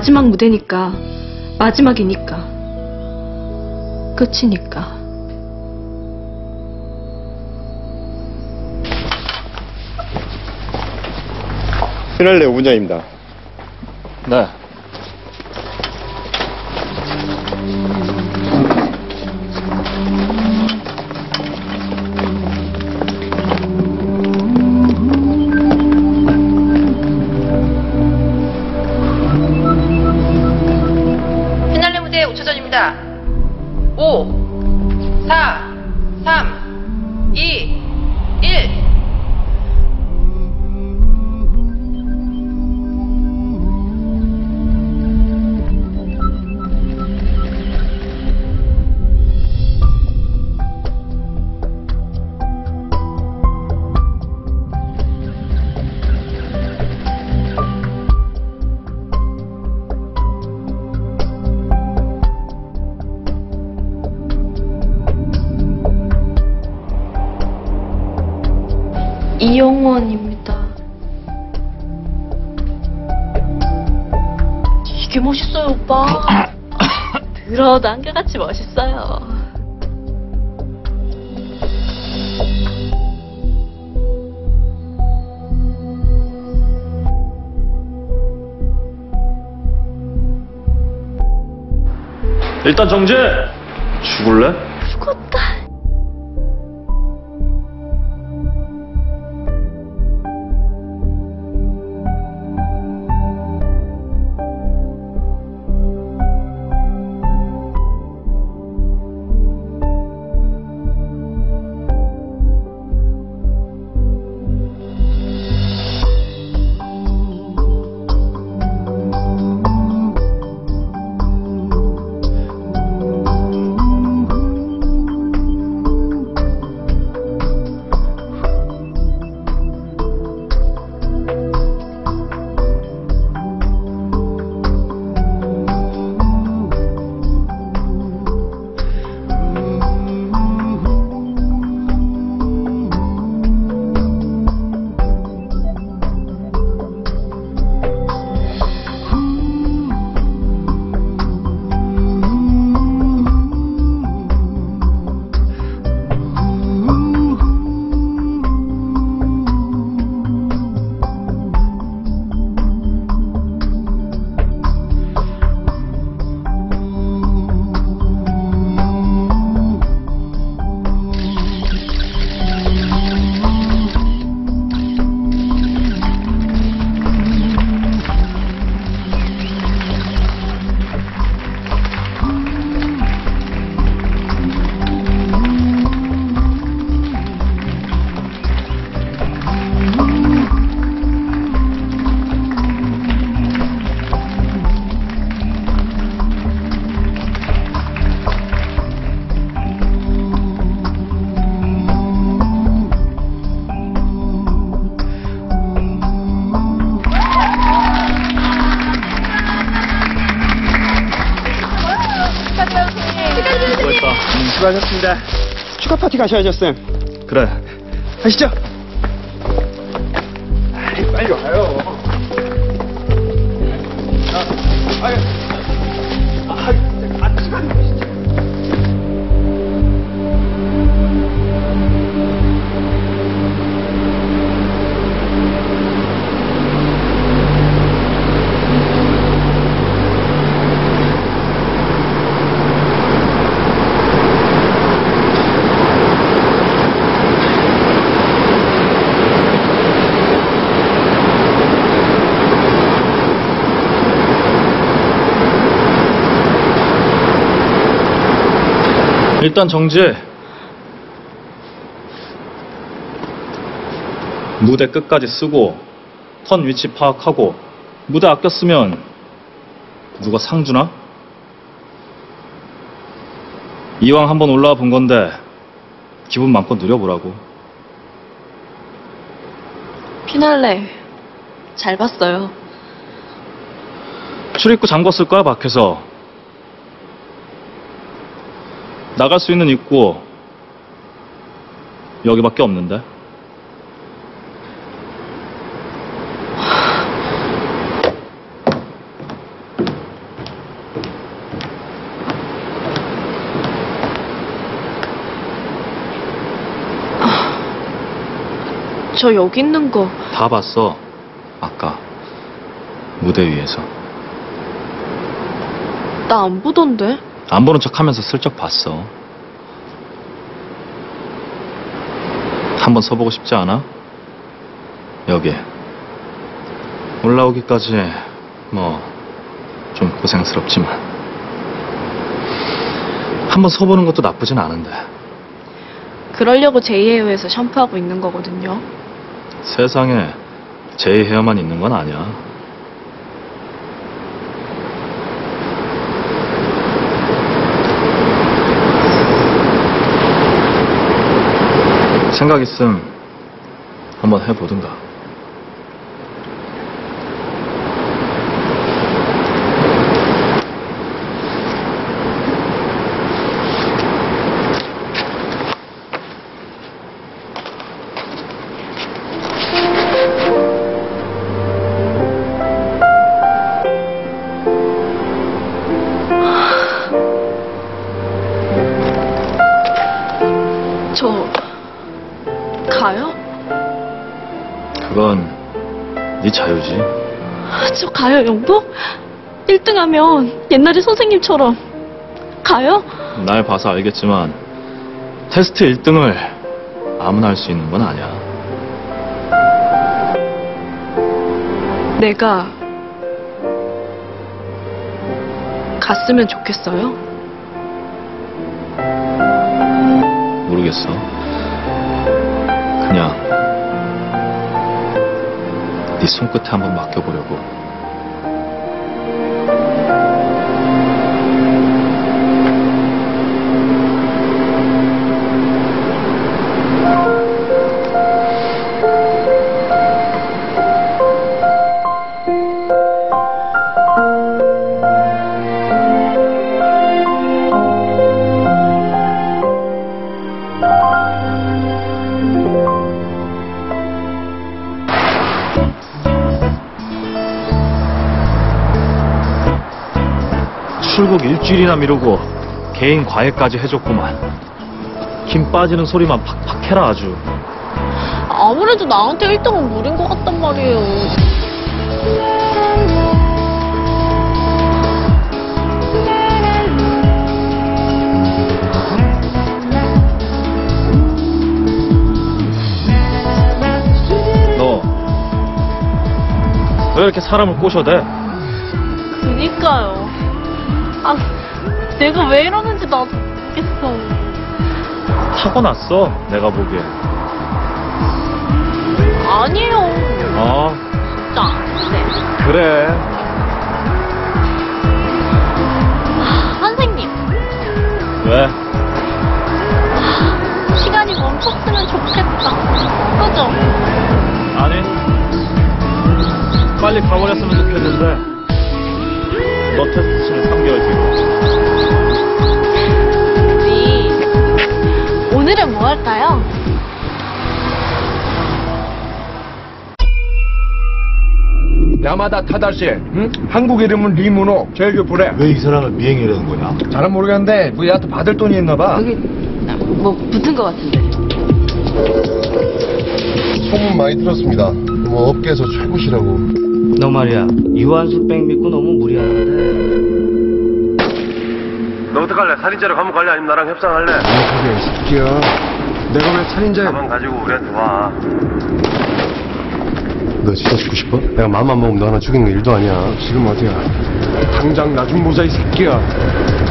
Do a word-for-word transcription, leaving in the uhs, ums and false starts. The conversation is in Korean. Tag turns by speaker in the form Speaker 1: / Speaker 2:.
Speaker 1: 마지막 무대니까, 마지막이니까, 끝이니까.
Speaker 2: 피날레 오 분장입니다.
Speaker 3: 네.
Speaker 4: 피날레 무대 오 초 전입니다. 오, 사, 삼, 이, 일.
Speaker 1: 이영원입니다. 되게 멋있어요, 오빠. 들어도 한결같이 멋있어요.
Speaker 3: 일단 정지! 죽을래?
Speaker 1: 죽었다.
Speaker 2: 수고하셨습니다. 축하 파티 가셔야죠, 쌤.
Speaker 3: 그래.
Speaker 2: 가시죠. 아이, 빨리 와요. 아, 아유, 아, 아, 시간이 진짜.
Speaker 3: 일단 정지. 무대 끝까지 쓰고 턴 위치 파악하고 무대 아껴 쓰면 누가 상 주나? 이왕 한번 올라와 본 건데 기분 마음껏 누려보라고.
Speaker 1: 피날레 잘 봤어요.
Speaker 3: 출입구 잠궜을 거야, 밖에서. 나갈 수 있는 입구 여기밖에 없는데.
Speaker 1: 저 여기 있는 거
Speaker 3: 다 봤어. 아까 무대 위에서.
Speaker 1: 나 안 보던데?
Speaker 3: 안 보는 척하면서 슬쩍 봤어. 한번 서보고 싶지 않아? 여기 올라오기까지 뭐 좀 고생스럽지만 한번 서보는 것도 나쁘진 않은데.
Speaker 1: 그러려고 제이헤어에서 샴푸하고 있는 거거든요.
Speaker 3: 세상에 제이 헤어만 있는 건 아니야. 생각 있음 한번 해보든가.
Speaker 1: 저 가요?
Speaker 3: 그건 네 자유지.
Speaker 1: 저 가요, 영복? 일 등 하면 옛날에 선생님처럼 가요?
Speaker 3: 날 봐서 알겠지만 테스트 일 등을 아무나 할 수 있는 건 아니야.
Speaker 1: 내가 갔으면 좋겠어요?
Speaker 3: 모르겠어. 그냥 네 손끝에 한번 맡겨보려고. 출국 일주일이나 미루고 개인 과외까지 해줬구만. 김 빠지는 소리만 팍팍 해라 아주.
Speaker 1: 아무래도 나한테 일 등은 무리인 것 같단 말이에요.
Speaker 3: 너 왜 이렇게 사람을 꼬셔대?
Speaker 1: 그니까요. 아, 내가 왜 이러는지 나도 모르겠어.
Speaker 3: 타고났어 내가 보기엔.
Speaker 1: 아니에요.
Speaker 3: 어
Speaker 1: 진짜 안 돼.
Speaker 3: 그래.
Speaker 1: 아, 선생님,
Speaker 3: 왜?
Speaker 1: 시간이 멈췄으면 좋겠다. 그죠?
Speaker 3: 아니 빨리 가버렸으면 좋겠는데. 너 테스트 치는 삼 개월 뒤로.
Speaker 1: 우리 오늘은 뭐 할까요?
Speaker 2: 야마다 타다시, 응? 한국 이름은 리무노. 제일 교포래.
Speaker 5: 왜 이 사람을 미행이라는 거냐?
Speaker 2: 잘은 모르겠는데 뭐 얘한테 받을 돈이 있나 봐.
Speaker 1: 여기 뭐 붙은 것 같은데.
Speaker 5: 소문 많이 들었습니다. 뭐 업계에서 최고시라고.
Speaker 6: 너 말이야, 유한술백 믿고 너무 무리하는데.
Speaker 7: 너 어떡할래? 살인죄로 감옥 갈래? 아니면 나랑 협상할래?
Speaker 5: 그게 이 새끼야. 내가 왜 살인자야?
Speaker 7: 가만 가지고 우리한테 와.
Speaker 5: 너 진짜 죽고 싶어? 내가 마음만 먹으면 너 하나 죽이는 거 일도 아니야. 지금 어디야? 당장 나 좀 보자 이 새끼야.